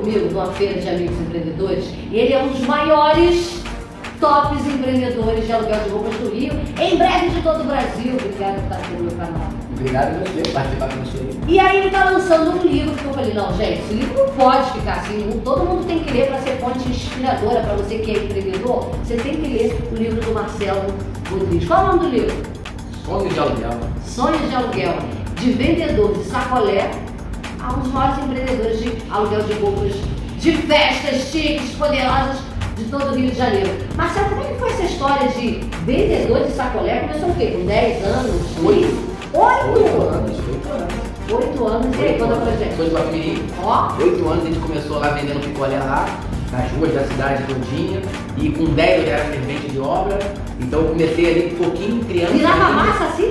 comigo numa feira de amigos empreendedores. Ele é um dos maiores tops empreendedores de aluguel de roupas do Rio, em breve de todo o Brasil. Obrigado por estar aqui no meu canal. Obrigado a você por participar com você. E aí ele está lançando um livro que eu falei, não, gente, esse livro não pode ficar assim, todo mundo tem que ler para ser fonte inspiradora para você que é empreendedor. Você tem que ler o livro do Marcelo Rodrigues. Qual é o nome do livro? Sonhos de aluguel. Sonhos de aluguel, de vendedor de sacolé a um dos maiores empreendedores de aluguel de roupas, de festas chiques, poderosas de todo o Rio de Janeiro. Marcelo, como é que foi essa história de vendedor de sacolé? Começou o quê? Com 10 anos? 8 anos. 8 anos. E aí, conta pra gente. Foi do Guapimirim. Ó. 8 anos a gente começou lá vendendo picolé lá, nas ruas da cidade todinha. E com 10 eu era servente de obra. Então eu comecei ali um pouquinho, criança. Virava massa assim?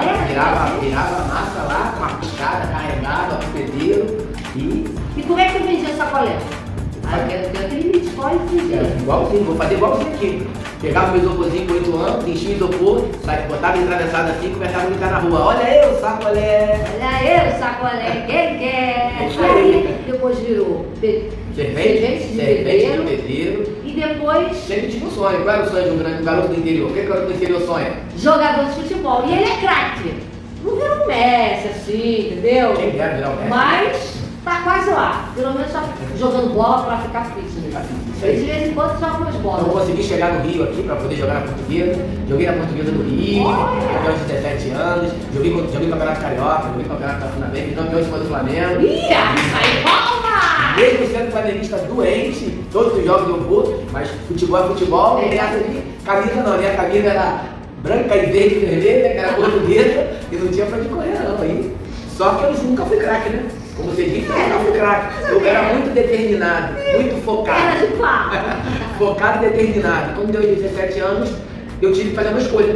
Virava massa lá, com uma piscada, carregava, com pedreiro. E como é que eu vendia sacolé? Ah, eu quero aquele Bitcoin que vendia. Igualzinho, vou fazer igualzinho aqui. Pegava meu isoporzinho com 8 anos, enchia o isopor, botava ele atravessado assim e começava a gritar na rua. Olha eu, sacolé! Olha eu, sacolé, quem quer? Isso aí. Depois virou servente de pedreiro. E depois... Sempre tinha um sonho. Qual era o sonho de um garoto do interior? O que o garoto do interior sonha? Jogador de futebol. E ele é craque. Não virou um Messi assim, entendeu? Quem dera virar um Messi. Mas tá quase lá. Pelo menos tá jogando bola pra ficar fitness. Ele de vez em quando joga umas bolas. Eu consegui chegar no Rio aqui pra poder jogar na Portuguesa. Joguei na Portuguesa do Rio, até os 17 anos. Joguei Campeonato Carioca, joguei Campeonato da Funabem, fui campeão em cima do Flamengo. Ih, sai palma! Mesmo sendo flamenguista doente, todos os jogos eu vou, mas futebol é futebol, e essa ali, camisa não, minha camisa era branca e verde e vermelha, que era portuguesa, e não tinha pra onde correr não, aí. Só que eu nunca fui craque, né? Como você disse, eu nunca fui craque. Eu era muito determinado, muito focado. Era de pau. Focado e determinado. Quando deu 17 anos, eu tive que fazer uma escolha.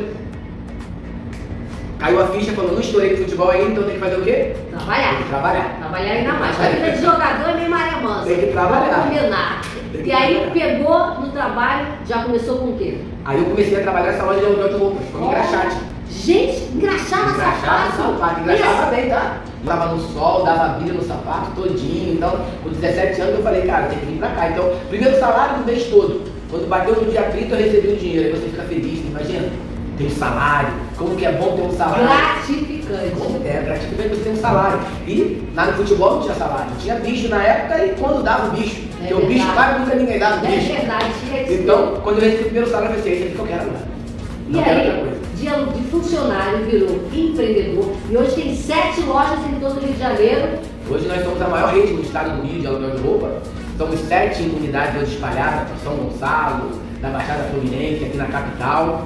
Caiu a ficha, falou, não estourei de futebol ainda, então tem que fazer o quê? Trabalhar. Tem que trabalhar. Trabalhar ainda mais. A vida de jogador é meio maré mansa. Tem que trabalhar. Vamos combinar. E aí pegou no trabalho, já começou com o quê? Aí eu comecei a trabalhar nessa loja de aluguel de roupas, como engraxate. Gente, engraxava sapato. Engraxava bem, tá? Tava no sol, dava vida no sapato todinho. Então, com 17 anos eu falei, cara, tem que vir pra cá. Então, primeiro salário do mês todo. Quando bateu no dia 30 eu recebi o dinheiro. Aí você fica feliz, imagina. Tem um salário, como que é bom ter um salário. Gratificante. Como é, gratificante você ter um salário. E lá no futebol não tinha salário. Tinha bicho na época e quando dava o bicho. Porque o bicho quase nunca ninguém dava o bicho. É verdade, tinha que ser. Então, quando eu recebi o primeiro salário, eu pensei, isso aqui que eu quero agora. E aí, de funcionário virou empreendedor e hoje tem 7 lojas em todo o Rio de Janeiro. Hoje nós somos a maior rede no estado do Rio de aluguel de roupa. Somos 7 unidades hoje espalhadas por São Gonçalo, da Baixada Fluminense, aqui na capital.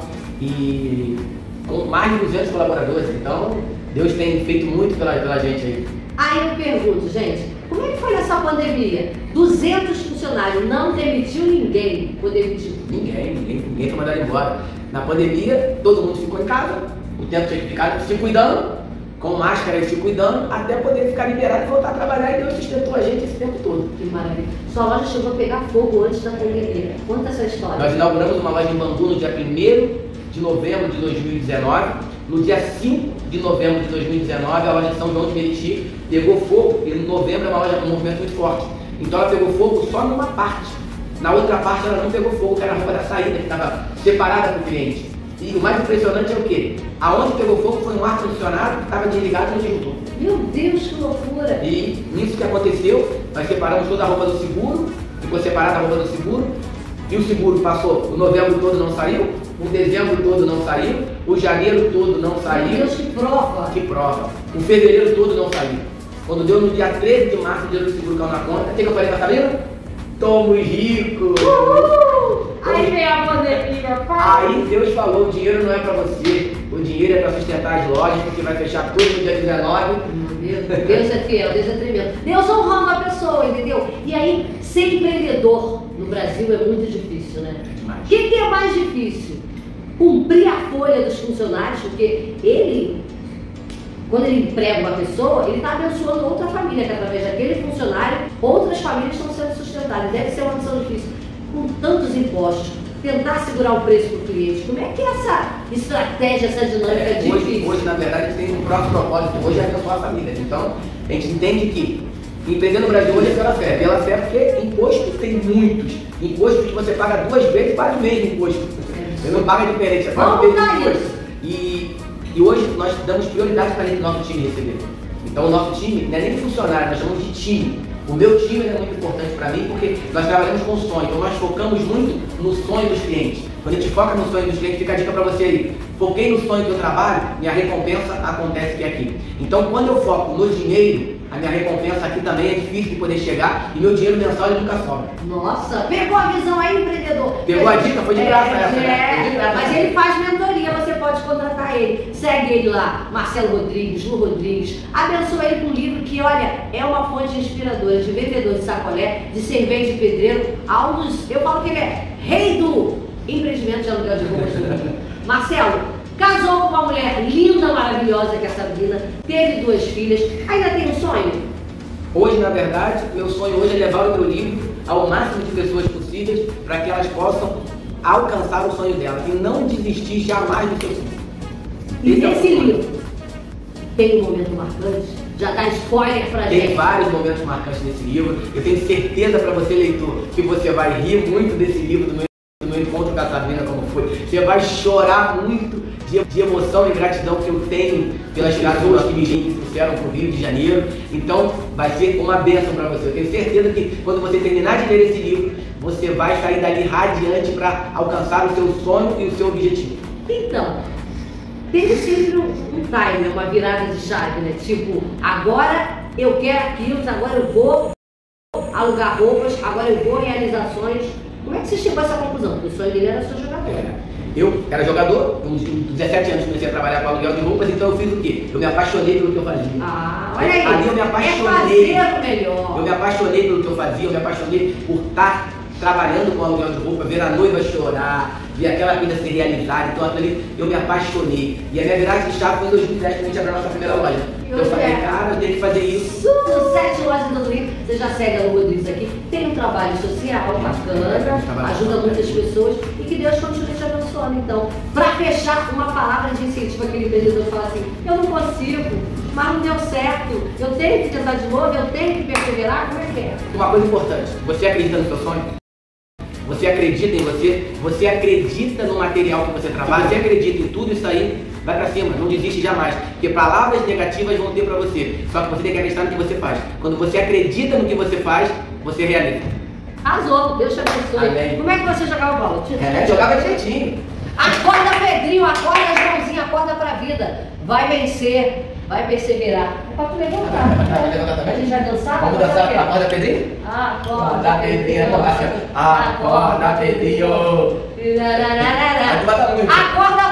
E com mais de 200 colaboradores. Então, Deus tem feito muito pela gente aí. Aí eu pergunto, gente, como é que foi nessa pandemia? 200 funcionários, não demitiu ninguém. Ou demitiu? Ninguém foi mandado embora. Na pandemia, todo mundo ficou em casa, o tempo tinha que ficar se cuidando, com máscara e se cuidando, até poder ficar liberado e voltar a trabalhar, e Deus sustentou a gente esse tempo todo. Que maravilha. Sua loja chegou a pegar fogo antes da pandemia. Conta essa história. Nós inauguramos uma loja em Bangu no dia 1º de novembro de 2019. No dia 5 de novembro de 2019, a loja de São João de Meriti pegou fogo, e no novembro é uma loja com um movimento muito forte. Então ela pegou fogo só numa parte. Na outra parte ela não pegou fogo, que era a roupa da saída, que estava separada para o cliente. E o mais impressionante é o quê? Aonde pegou fogo foi um ar-condicionado que estava desligado no disjuntor. Meu Deus, que loucura! E nisso que aconteceu, nós separamos toda a roupa do seguro, ficou separada a roupa do seguro, e o seguro passou, o novembro todo não saiu, o dezembro todo não saiu, o janeiro todo não saiu. Meu Deus, que prova! Que prova! O fevereiro todo não saiu. Quando deu no dia 13 de março, o dinheiro do seguro caiu na conta, o que eu falei pra Sabrina? Somos ricos! Aí veio a pandemia, pai! Aí Deus falou, o dinheiro não é pra você, o dinheiro é pra sustentar as lojas, porque vai fechar tudo no dia 19. Deus é fiel, Deus é tremendo. Deus honrando a pessoa, entendeu? E aí, ser empreendedor no Brasil é muito difícil, né? O que é mais difícil? Cumprir a folha dos funcionários, porque ele, quando ele emprega uma pessoa, ele está abençoando outra família, que através daquele funcionário, outras famílias estão sendo sustentadas. Deve ser uma missão difícil. Com tantos impostos, tentar segurar o preço para o cliente. Como é que é essa estratégia, essa dinâmica é difícil? Hoje, na verdade, tem um próximo propósito. Hoje é abençoar a família. Então, a gente entende que Empreender no Brasil hoje é pela fé. Pela fé porque imposto tem muitos. Imposto que você paga 2 vezes, paga o mesmo imposto. Você não paga diferente, você paga o mesmo imposto. E hoje nós damos prioridade para o nosso time receber. Então o nosso time não é nem funcionário, nós chamamos de time. O meu time é muito importante para mim porque nós trabalhamos com sonho, então nós focamos muito no sonho dos clientes. Quando a gente foca no sonho dos clientes, fica a dica para você aí. Foquei no sonho que eu trabalho, minha recompensa acontece que é aqui. Então quando eu foco no dinheiro, a minha recompensa aqui também é difícil de poder chegar e meu dinheiro mensal nunca sobra. Nossa, pegou a visão aí, empreendedor? Pegou a dica? Foi de graça essa, né? Foi de graça, mas ele faz mentoria, você pode contratar ele. Segue ele lá, Marcelo Rodrigues, Lu Rodrigues. Abençoa ele com um livro que, olha, é uma fonte inspiradora de vendedor de sacolé, de servente de pedreiro, eu falo que ele é rei do empreendimento de aluguel de roupas do mundo. Marcelo, casou com uma mulher linda, maravilhosa, que é a Sabrina, teve 2 filhas, ainda tem um sonho? Hoje, na verdade, meu sonho hoje é levar o meu livro ao máximo de pessoas possíveis para que elas possam alcançar o sonho delas e não desistir jamais do seu sonho. E nesse livro, tem um momento marcante? Já dá spoiler pra gente. Tem vários momentos marcantes nesse livro. Eu tenho certeza para você, leitor, que você vai rir muito desse livro do meu encontro com a Sabrina, como foi. Você vai chorar muito de emoção e gratidão que eu tenho pelas pessoas que me trouxeram para o Rio de Janeiro. Então vai ser uma bênção para você. Eu tenho certeza que quando você terminar de ler esse livro, você vai sair dali radiante para alcançar o seu sonho e o seu objetivo. Então, tem sempre um time, uma virada de chave, né? Tipo, agora eu quero aquilo, agora eu vou alugar roupas, agora eu vou realizar sonhos. Como é que você chegou a essa conclusão? Porque o sonho dele era ser jogador. Eu era jogador, com 17 anos comecei a trabalhar com aluguel de roupas, então eu fiz o quê? Eu me apaixonei pelo que eu fazia. Ah, olha aí. Ali eu me apaixonei. É fazer o melhor. Eu me apaixonei pelo que eu fazia, eu me apaixonei por estar trabalhando com aluguel de roupa, ver a noiva chorar, ver aquela coisa ser realizada. Então ali eu me apaixonei. E a minha virada de chave foi em 2010, quando a gente abriu a nossa primeira loja. Eu falei, cara, eu tenho que fazer isso. São 7 lojas do Rio. Você já segue a Lu Rodrigues aqui. Tem um trabalho social bacana, ajuda muitas pessoas e que Deus continue te abençoando. Então, para fechar, uma palavra de incentivo àquele empreendedor que fala assim: eu não consigo, mas não deu certo, eu tenho que tentar de novo, eu tenho que perseverar. Como é que é? Uma coisa importante: você acredita no seu sonho? Você acredita em você? Você acredita no material que você trabalha? Você acredita em tudo isso aí? Vai pra cima, não desiste jamais. Porque palavras negativas vão ter pra você. Só que você tem que acreditar no que você faz. Quando você acredita no que você faz, você realiza. Arrasou, Deus te abençoe. Amém. Como é que você jogava bola? Jogava direitinho. Acorda, Pedrinho, acorda, Joãozinho, acorda pra vida. Vai vencer, vai perseverar. É pra tu levantar. Vai levantar também? A gente vai dançar? Vamos dançar? Acorda, Pedrinho? Acorda, Pedrinho. Acorda, Pedrinho. Acorda,